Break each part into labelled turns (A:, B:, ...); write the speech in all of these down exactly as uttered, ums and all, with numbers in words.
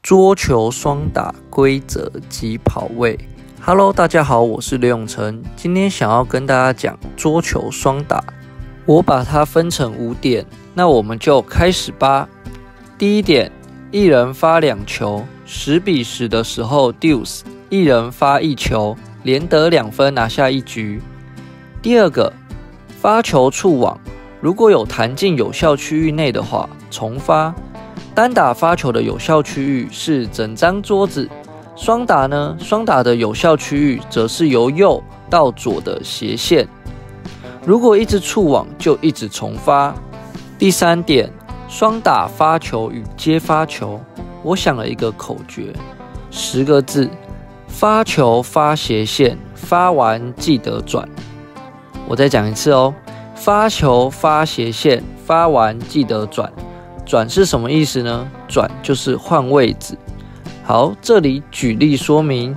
A: 桌球双打规则及跑位。Hello， 大家好，我是刘永成，今天想要跟大家讲桌球双打。我把它分成五点，那我们就开始吧。第一点，一人发两球，十比十的时候 deuce， 一人发一球，连得两分拿下一局。第二个，发球触网，如果有弹进有效区域内的话，重发。单打发球的有效区域是整张桌子，双打呢，双打的有效区域则是由右到左的斜线。如果一直触网，就一直重发。第三点，双打发球与接发球，我想了一个口诀，十个字：发球发斜线，发完记得转。我再讲一次哦，发球发斜线，发完记得转。转是什么意思呢？转就是换位置。好，这里举例说明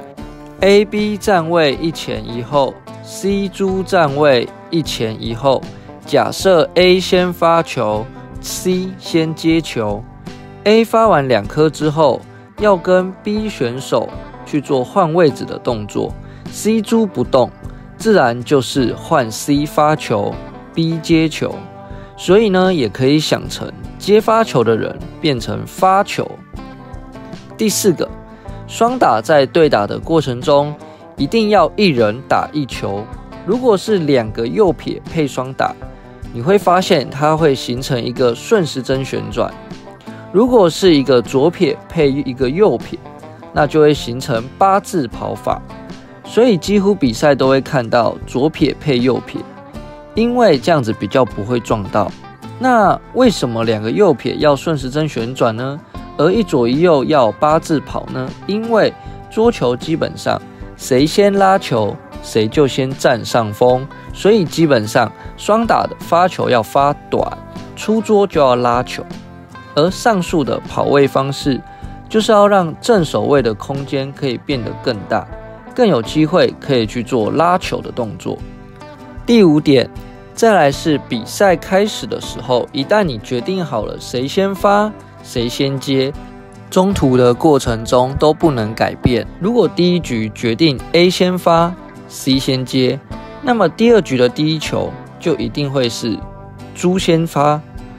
A: ：A、B 站位一前一后 ，C 猪站位一前一后。假设 A 先发球 ，C 先接球。A 发完两颗之后，要跟 B 选手去做换位置的动作。C 猪不动，自然就是换 C 发球 ，B 接球。所以呢，也可以想成接发球的人变成发球。第四个，双打在对打的过程中，一定要一人打一球。如果是两个右撇配双打，你会发现它会形成一个顺时针旋转；如果是一个左撇配一个右撇，那就会形成八字跑法。所以几乎比赛都会看到左撇配右撇。因为这样子比较不会撞到。那为什么两个右撇要顺时针旋转呢？而一左一右要八字跑呢？因为桌球基本上谁先拉球，谁就先占上风，所以基本上双打的发球要发短，出桌就要拉球。而上述的跑位方式，就是要让正手位的空间可以变得更大，更有机会可以去做拉球的动作。第五点，再来是比赛开始的时候，一旦你决定好了谁先发，谁先接，中途的过程中都不能改变。如果第一局决定 A 先发 ，C 先接，那么第二局的第一球就一定会是猪先发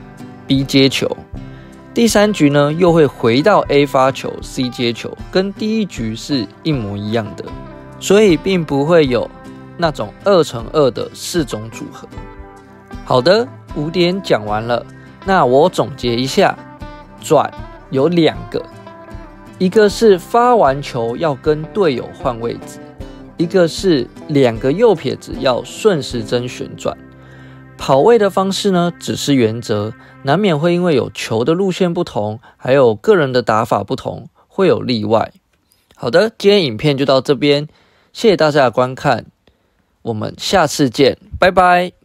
A: ，B 接球。第三局呢，又会回到 A 发球 ，C 接球，跟第一局是一模一样的，所以并不会有那种二乘二的四种组合。好的，五点讲完了，那我总结一下，转有两个，一个是发完球要跟队友换位置，一个是两个右撇子要顺时针旋转。跑位的方式呢，只是原则，难免会因为有球的路线不同，还有个人的打法不同，会有例外。好的，今天影片就到这边，谢谢大家的观看。我们下次见，拜拜。